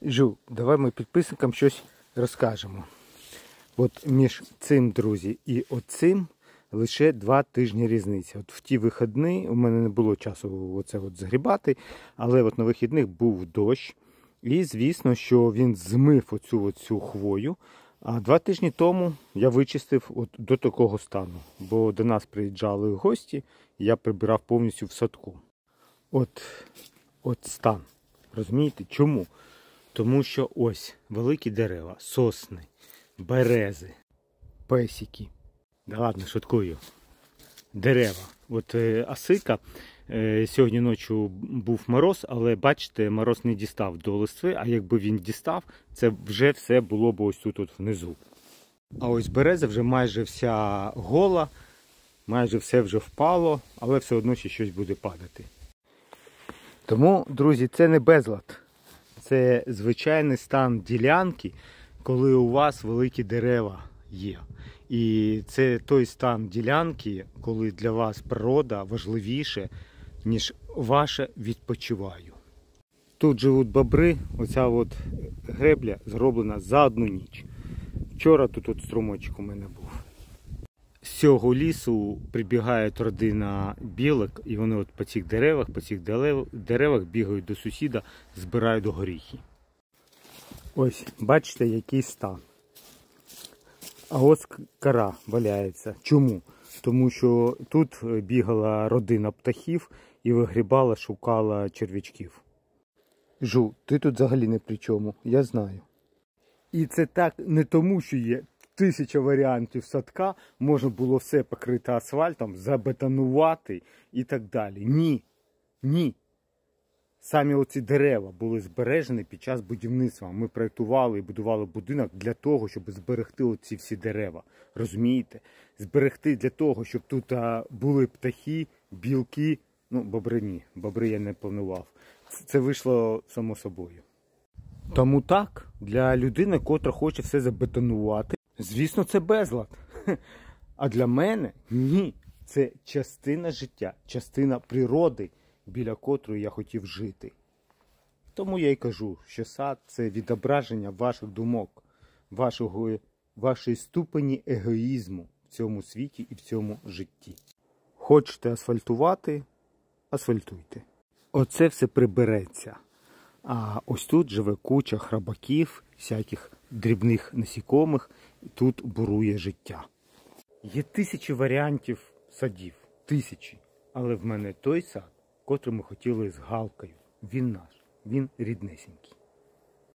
Жу, давай ми підписникам щось розкажемо. От між цим, друзі, і оцим лише 2 тижні різниця. От в ті вихідні у мене не було часу оце от згрібати, але от на вихідних був дощ. І звісно, що він змив оцю хвою. А 2 тижні тому я вичистив от до такого стану. Бо до нас приїжджали гості, і я прибирав повністю в садку. От стан. Розумієте? Чому? Тому що ось великі дерева, сосни, берези, песики. Да ладно, шуткую. Дерева. От осика, сьогодні ночі був мороз, але бачите, мороз не дістав до листви, а якби він дістав, це вже все було б ось тут от внизу. А ось береза вже майже вся гола, майже все вже впало, але все одно ще щось буде падати. Тому, друзі, це не безлад. Це звичайний стан ділянки, коли у вас великі дерева є. І це той стан ділянки, коли для вас природа важливіше, ніж ваше відпочиваю. Тут живуть бобри, оця от гребля зроблена за одну ніч. Вчора тут от струмочок у мене був. З цього лісу прибігає родина білок, і вони от по цих деревах бігають до сусіда, збирають горіхи. Ось, бачите, який стан. А ось кора валяється. Чому? Тому що тут бігала родина птахів і вигрібала, шукала черв'ячків. Жу, ти тут взагалі не при чому, я знаю. І це так не тому, що є 1000 варіантів садка, можна було все покрити асфальтом, забетонувати і так далі. Ні. Ні. Самі оці дерева були збережені під час будівництва. Ми проєктували і будували будинок для того, щоб зберегти оці всі дерева. Розумієте? Зберегти для того, щоб тут були птахи, білки. Ну, бобри ні. Бобри я не планував. Це вийшло само собою. Тому так, для людини, котра хоче все забетонувати, звісно, це безлад. А для мене ні. Це частина життя, частина природи, біля котрої я хотів жити. Тому я й кажу, що сад – це відображення ваших думок, вашої ступені егоїзму в цьому світі і в цьому житті. Хочете асфальтувати – асфальтуйте. Оце все прибереться. А ось тут живе куча храбаків, всяких дрібних насікомих, тут бурує життя. Є 1000 варіантів садів, 1000. Але в мене той сад, котрий ми хотіли з Галкою. Він наш, він ріднесенький.